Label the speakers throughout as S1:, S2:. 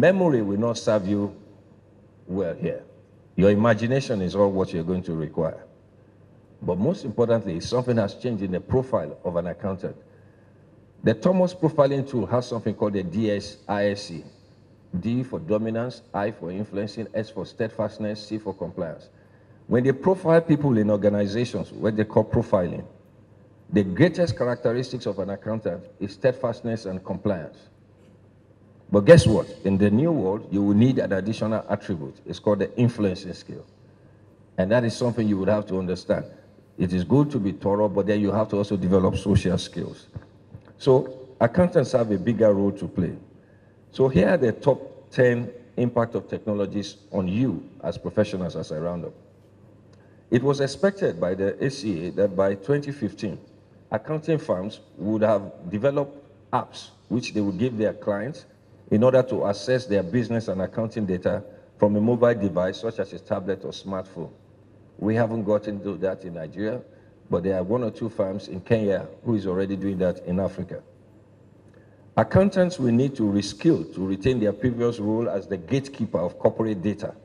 S1: Memory will not serve you well here. Your imagination is all what you're going to require. But most importantly, something has changed in the profile of an accountant. The Thomas profiling tool has something called the DSISC. D for dominance, I for influencing, S for steadfastness, C for compliance. When they profile people in organizations, what they call profiling, the greatest characteristics of an accountant is steadfastness and compliance. But guess what? In the new world, you will need an additional attribute. It's called the influencing skill. And that is something you would have to understand. It is good to be thorough, but then you have to also develop social skills. So accountants have a bigger role to play. So here are the top 10 impact of technologies on you as professionals as I round up. It was expected by the ACA that by 2015, accounting firms would have developed apps which they would give their clients in order to access their business and accounting data from a mobile device such as a tablet or smartphone. We haven't gotten to that in Nigeria, but there are 1 or 2 firms in Kenya who is already doing that in Africa. Accountants will need to reskill to retain their previous role as the gatekeeper of corporate data.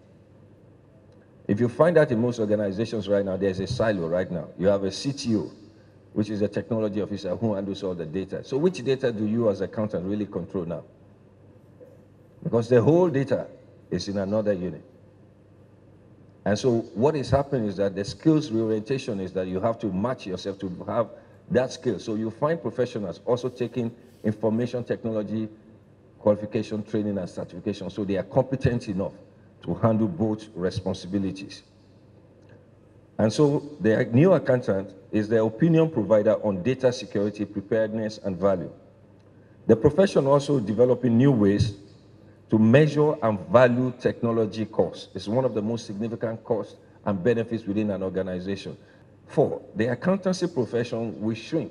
S1: If you find that in most organizations right now, there's a silo right now. You have a CTO, which is a technology officer who handles all the data. So which data do you as accountant really control now? Because the whole data is in another unit. And so what is happening is that the skills reorientation is that you have to match yourself to have that skill. So you find professionals also taking information technology qualification, training, and certification, so they are competent enough to handle both responsibilities. And so the new accountant is the opinion provider on data security, preparedness, and value. The profession also developing new ways to measure and value technology costs. It's one of the most significant costs and benefits within an organization. 4, the accountancy profession will shrink.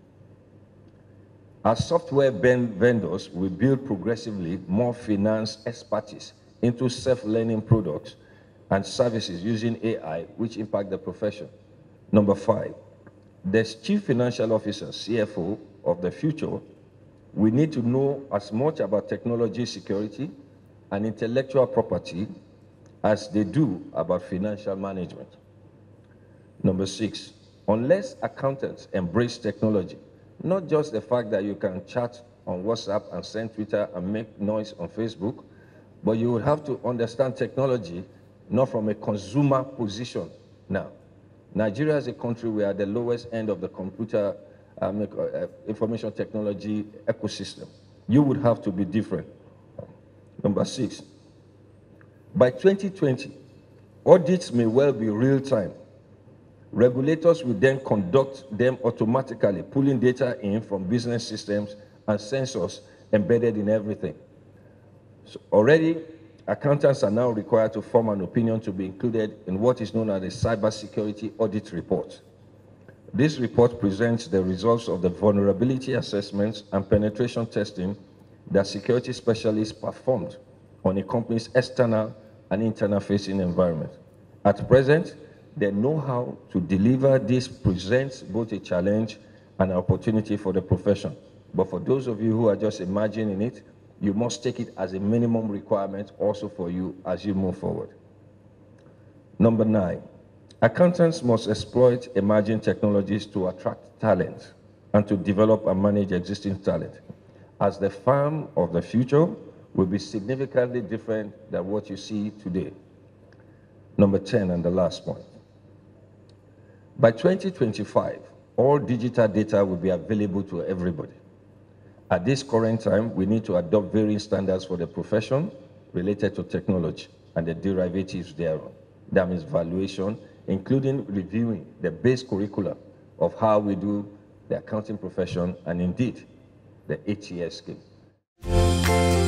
S1: As software vendors will build progressively more finance expertise into self-learning products and services using AI, which impact the profession. Number 5, the chief financial officer, CFO of the future, we need to know as much about technology security and intellectual property as they do about financial management. Number 6, unless accountants embrace technology, not just the fact that you can chat on WhatsApp and send Twitter and make noise on Facebook, but you will have to understand technology not from a consumer position now. Nigeria is a country where at the lowest end of the computer information technology ecosystem. You would have to be different. Number 6, by 2020, audits may well be real-time. Regulators will then conduct them automatically, pulling data in from business systems and sensors embedded in everything. So already, accountants are now required to form an opinion to be included in what is known as the Cybersecurity Audit Report. This report presents the results of the vulnerability assessments and penetration testing that security specialists performed on a company's external and internal facing environment. At present, the know-how to deliver this presents both a challenge and an opportunity for the profession. But for those of you who are just imagining it, you must take it as a minimum requirement also for you as you move forward. Number 9, accountants must exploit emerging technologies to attract talent and to develop and manage existing talent, as the firm of the future will be significantly different than what you see today. Number 10, and the last point. By 2025, all digital data will be available to everybody. At this current time, we need to adopt varying standards for the profession related to technology and the derivatives thereon. That means valuation, including reviewing the base curriculum of how we do the accounting profession and indeed the ATS scheme.